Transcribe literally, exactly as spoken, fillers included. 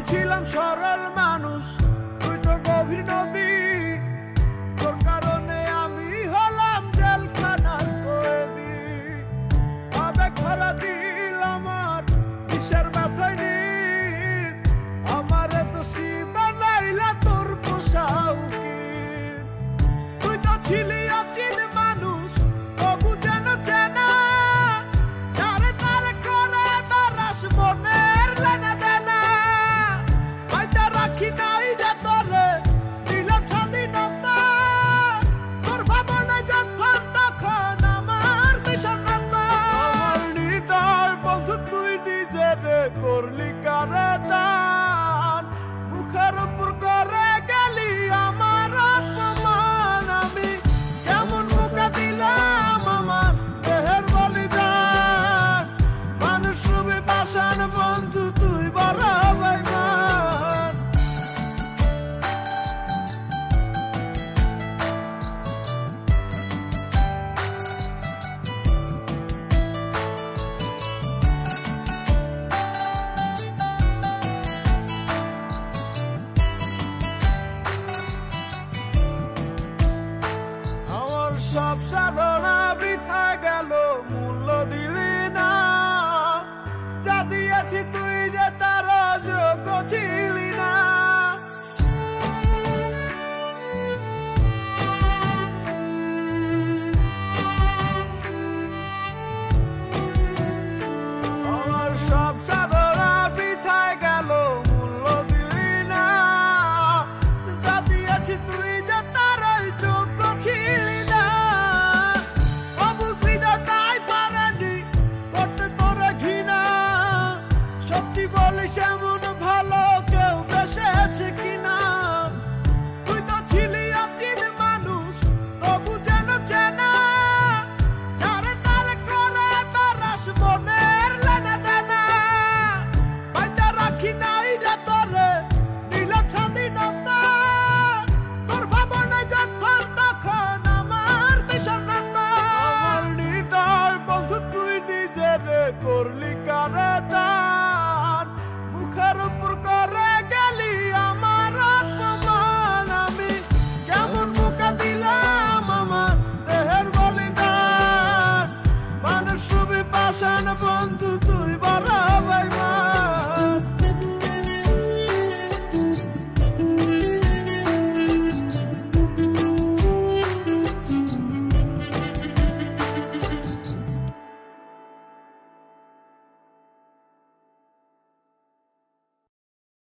ছিলাম সরল মানুষ, তুই তো গভীর নদী। তোর কারণে আমি হলাম জেলখানার কয়েদি। আবেগ ভরা দিল আমার কিসের ব্যথায় নিন, আমারে তো বানাইলা তোর পোশাউকিন। তুই তো ছিলি অচিন মানুষ, তবু যেন চেনা, যারে তারে করে বারাস মনের লেনা দেনা। হয়তো রাখি নাই রে তোরে দিলাম স্বাধীনতা, তোর ভাবনায় যখন তখন আমার বিষণ্ণতা। আমার হৃদয় বন্ধু তুই নিজেরে করলি কারে দান, মুখের উপর করে গেলি আমার অপমান। আমি কেমন মুখে দিলাম আমার দেহের বলিদান, মানুষ রূপে পাষাণ বন্ধু তুই বড় বেঈমান। আমার সব সাধনা বৃথা গেল, মূল্য দিলি না। যা দিয়েছি তুই যে তার যোগ্য ছিলি না। আমার সব সাধনা বৃথা গেল, মূল্য দিলি না। যা দিয়েছি তুই যে তার যোগ্য ছিলি না। অবুঝিত তাই পারেনি করতে তোরে ঘৃণা, সত্যি বলিস এমন ভালো কেউ বেসেছে কিনা। তুই তো ছিলি অচিন মানুষ, তবু যেন চেনা, যারে তারে করে বারাস মনের লেনা দেনা। হয়তো রাখি নাই রে তোরে দিলাম স্বাধীনতা, তোর ভাবনায় যখন তখন আমার বিষণ্ণতা। আমার হৃদয় বন্ধু তুই নিজেরে করলি কারে দান, মুখের উপর করে গেলি আমার অপমান। আমি কেমন মুখে দিলাম আমার দেহের বলিদান, মানুষ রূপে পাষাণ বন্ধু তুই বড়